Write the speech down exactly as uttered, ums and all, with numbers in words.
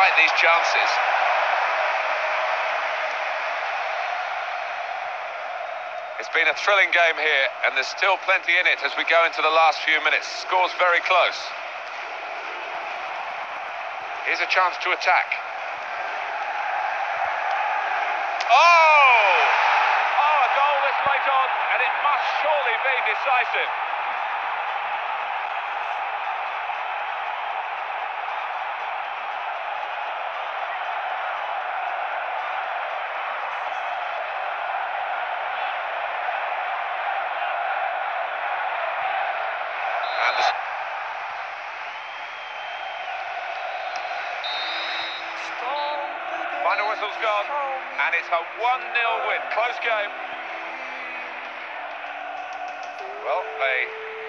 take these chances. It's been a thrilling game here, and there's still plenty in it as we go into the last few minutes. Score's very close. Here's a chance to attack. Oh! Oh, a goal this late on, and it must surely be decisive. And the... Final whistle's gone, and it's a one nil win. Close game. Well, a